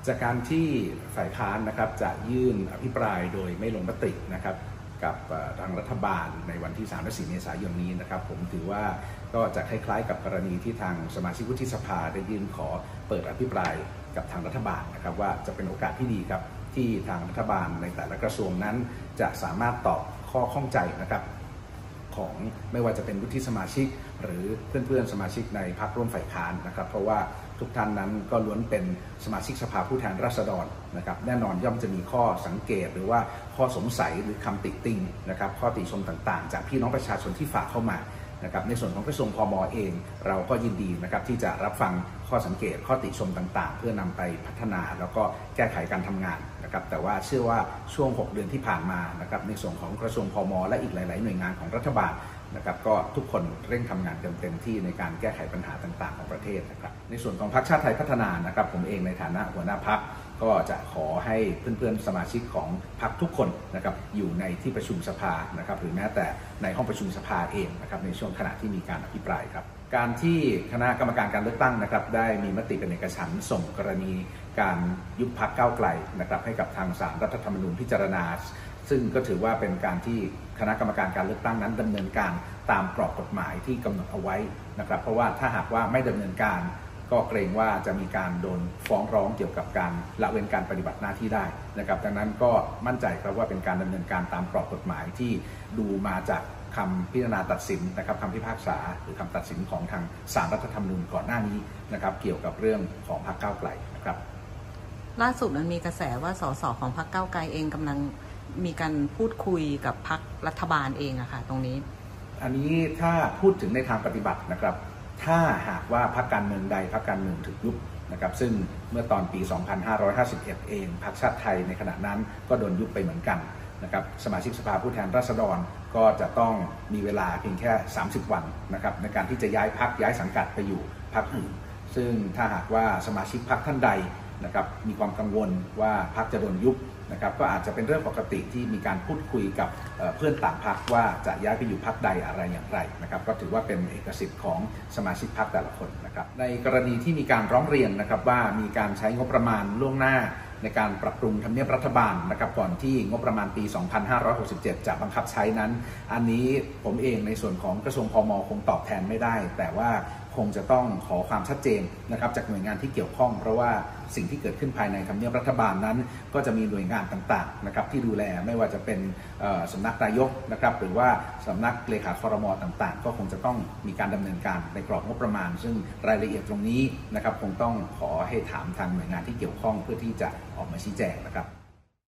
จากการที่ฝ่ายค้านนะครับจะยื่นอภิปรายโดยไม่ลงมตินะครับกับทางรัฐบาลในวันที่3 และ 4 เมษายนนี้นะครับผมถือว่าก็จะคล้ายๆกับกรณีที่ทางสมาชิกวุฒิสภาได้ยื่นขอเปิดอภิปรายกับทางรัฐบาลนะครับว่าจะเป็นโอกาสที่ดีครับที่ทางรัฐบาลในแต่ละกระทรวงนั้นจะสามารถตอบข้อข้องใจนะครับของไม่ว่าจะเป็นวุฒิสมาชิกหรือเพื่อนๆสมาชิกในพรรคร่วมฝ่ายค้านนะครับเพราะว่าทุกท่านนั้นก็ล้วนเป็นสมาชิกสภาผู้แทนราษฎรนะครับแน่นอนย่อมจะมีข้อสังเกตหรือว่าข้อสงสัยหรือคำติติงนะครับข้อติชมต่างๆจากพี่น้องประชาชนที่ฝากเข้ามานะครับในส่วนของกระทรวงพม.เองเราก็ยินดีนะครับที่จะรับฟังข้อสังเกตข้อติชมต่างๆเพื่อนำไปพัฒนาแล้วก็แก้ไขการทำงานนะครับแต่ว่าเชื่อว่าช่วง6 เดือนที่ผ่านมานะครับในส่วนของกระทรวงพม.และอีกหลายๆหน่วยงานของรัฐบาลนะครับก็ทุกคนเร่งทำงานเต็มที่ในการแก้ไขปัญหาต่างๆของประเทศนะครับในส่วนของพรรคชาติไทยพัฒนานะครับผมเองในฐานะหัวหน้าพรรคก็จะขอให้เพื่อนๆสมาชิกของพรรคทุกคนนะครับอยู่ในที่ประชุมสภานะครับหรือแม้แต่ในห้องประชุมสภาเองนะครับในช่วงขณะที่มีการอภิปรายครับการที่คณะกรรมการการเลือกตั้งนะครับได้มีมติเป็นเอกฉันท์ส่งกรณีการยุบพรรคก้าวไกลนะครับให้กับทางศาลรัฐธรรมนูญพิจารณาซึ่งก็ถือว่าเป็นการที่คณะกรรมการการเลือกตั้งนั้นดำเนินการตามกรอบกฎหมายที่กำหนดเอาไว้นะครับเพราะว่าถ้าหากว่าไม่ดำเนินการก็เกรงว่าจะมีการโดนฟ้องร้องเกี่ยวกับการละเว้นการปฏิบัติหน้าที่ได้นะครับดังนั้นก็มั่นใจครับว่าเป็นการดำเนินการตามกรอบกฎหมายที่ดูมาจากคำพิจารณาตัดสินนะครับคำพิพากษาหรือคำตัดสินของทางศาลรัฐธรรมนูญก่อนหน้านี้นะครับเกี่ยวกับเรื่องของพรรคก้าวไกลนะครับล่าสุดมันมีกระแสว่าสสของพรรคก้าวไกลเองกำลังมีการพูดคุยกับพรรครัฐบาลเองอะค่ะตรงนี้อันนี้ถ้าพูดถึงในทางปฏิบัตินะครับถ้าหากว่าพรรคการเมืองใดพรรคการเมืองถูกยุบนะครับซึ่งเมื่อตอนปี 2551 เองพรรคชาติไทยในขณะนั้นก็โดนยุบไปเหมือนกันนะครับสมาชิกสภาผู้แทนราษฎรก็จะต้องมีเวลาเพียงแค่30 วันนะครับในการที่จะย้ายพรรคย้ายสังกัดไปอยู่พรรคอื่นซึ่งถ้าหากว่าสมาชิกพรรคท่านใดนะครับมีความกังวลว่าพรรคจะโดนยุบนะครับก็อาจจะเป็นเรื่องปกติที่มีการพูดคุยกับเพื่อนต่างพรรคว่าจะย้ายไปอยู่พรรคใดอะไรอย่างไรนะครับก็ถือว่าเป็นเอกสิทธิ์ของสมาชิกพรรคแต่ละคนนะครับในกรณีที่มีการร้องเรียนนะครับว่ามีการใช้งบประมาณล่วงหน้าในการปรับปรุงทำเนียบรัฐบาลนะครับก่อนที่งบประมาณปี 2567 จะบังคับใช้นั้นอันนี้ผมเองในส่วนของกระทรวงพม.คงตอบแทนไม่ได้แต่ว่าคงจะต้องขอความชัดเจนนะครับจากหน่วยงานที่เกี่ยวข้องเพราะว่าสิ่งที่เกิดขึ้นภายในทำเนียบรัฐบาลนั้นก็จะมีหน่วยงานต่างๆนะครับที่ดูแลไม่ว่าจะเป็นสำนักนายกนะครับหรือว่าสำนักเลขาครม.ต่างๆก็คงจะต้องมีการดำเนินการในกรอบงบประมาณซึ่งรายละเอียดตรงนี้นะครับคงต้องขอให้ถามทางหน่วยงานที่เกี่ยวข้องเพื่อที่จะออกมาชี้แจงนะครับ